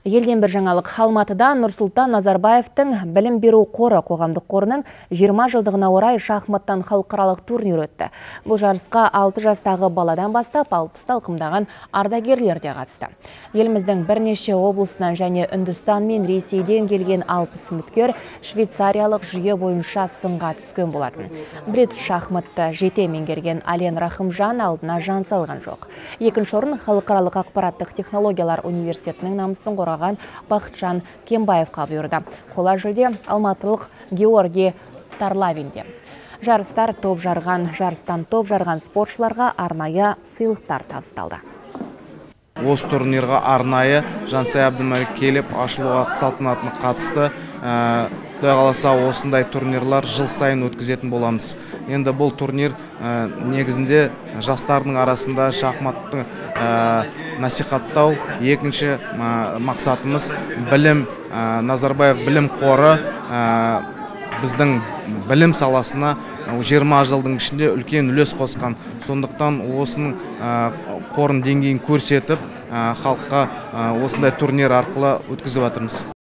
Елден бір жаңалық. Алматыда Нұрсұлтан Назарбаевтың білім беру қоры қоғамдық қорының 20 жылдығына орай шахматтан халықаралық турнир өтті. Бұл жарысқа 6 жастағы баладан бастап 60 талқымдаған ардагерлер де қатысты. Еліміздің бірнеше облысынан және Үндістан мен Ресейден келген 60 үміткер швейцариялық жүйе бойынша сынға түскен болатын. Брит шахматты жете меңгерген Ален Рахымжан алдына жан салған жоқ. Екінші орын халықаралық ақпараттық технологиялар университетінің намысын қорғаған Бақытжан Кембаевқа бұйырды. Қола жүлде алматылық Георгий Тарлавинде. Жарыстан топ жарған спортшыларға арнайы сыйлықтар табысталды. Осы турнирға арнайы Жансай Әбдімәлік келіп, ашылуға салтанатына қатысты. Құдай қаласа осындай турнирлар жыл сайын өткізетін боламыз. Енді бұл турнир негізінде жастардың арасында шахматты насихаттау. Екінші мақсатымыз білім, Назарбаев білім қоры біздің білім саласына 20 жылдың ішінде үлкен үлес қосқан. Сондықтан осының қорын деңгейін көрсетіп, халыққа осындай турнир арқылы өткізіп жатырмыз.